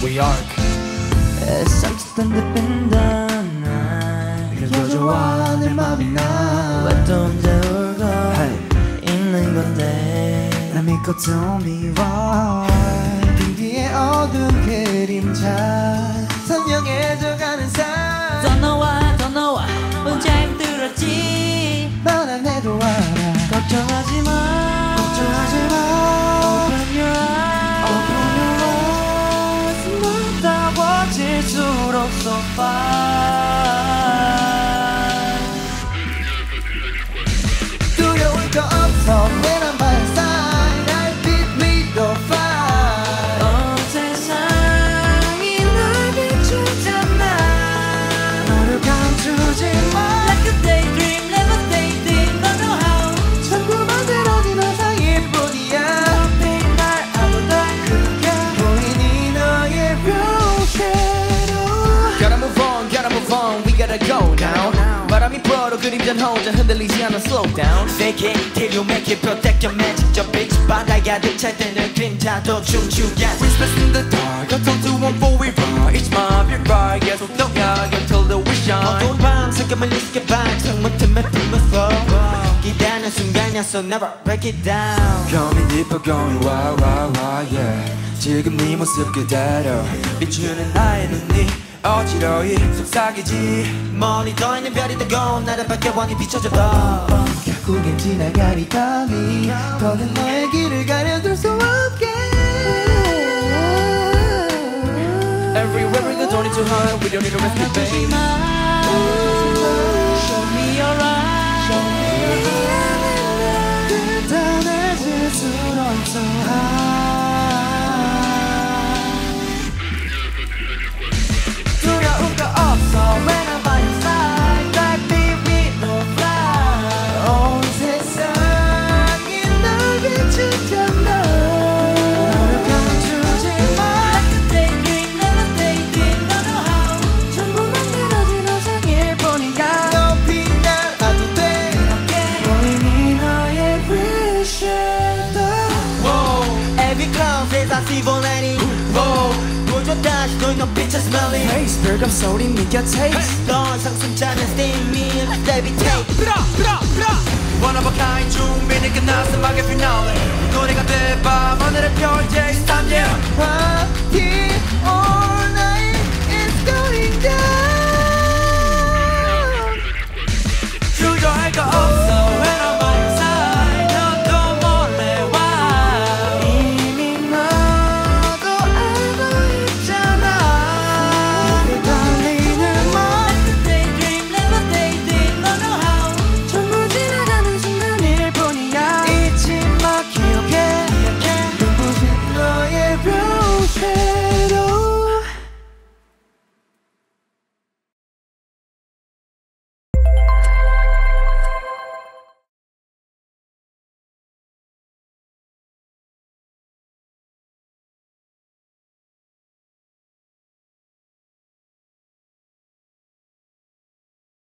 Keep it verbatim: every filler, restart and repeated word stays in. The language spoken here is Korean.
New York. 애써 듯 뺀다 이거 좋아 내 맘이 나 왜 또 혼자 울고 hey. 있는 건데 나 믿고 tell me why 비비의 어두운 그림자 선명해져가는 삶 더 너와 더 너와 언제 힘들었지 말 안 해도 알아 걱정하지 마 걱정하지 마 Open your eyes Open your eyes 넌 따워질수록 so fine 두려울 거 없어 When I'm by your side I'll beat me the fight 온 세상이 널 비추잖아 너를 감추지 마 Like a daydream, levitating, don't know how 전부 만들어진 환상일 뿐이야 앞에 날 아무도 그게 보이니 너의 real shadow Gotta move on, gotta move on, we gotta go now 바람이 불어도 그림자는 혼자 흔들리지 않아 slow down Fake it till you make it protect your man 직접 빛 바다가 득찰 때는 그림자도 춤추게 We space in the dark, I told you one for we ride Each mob you ride, 계속 너야 until the we shine 어두운 밤 색감을 익게 반짝 못해 품었어 기다리는 순간 약속 never break it down Coming deeper going wild, wild, wild, yeah 지금 네 모습 그대로 비추는 나의 눈이 어지러이 속삭이지 멀리 떠 있는 별이 되고 나를 밝게 원히 비춰줘도 결국엔 지나가리 밤이 더는 너의 길을 가려둘 수 없게 Everywhere we go don't need to hide We don't need to rescue baby Show me your eyes 단단해질수록 so high 두려울 거 없어 When I'm by your side Like baby no fly 온 세상이 널 비추잖아 너를 감추지 마 Like a daydream, levitating, don't know how 전부 만들어진 환상일 뿐이야 높이 날아도 돼 보이니 너의 real shadow Every cloud says I see volatile 보여줘 다시 너의 눈빛을 smelling Taste 별감 소리 네 곁에 더 이상 숨차는 steaming levitate One of a kind 준비는 끝났어 막의 피날레 노래가 돼 밤하늘의 별 이제 it's time yeah Party on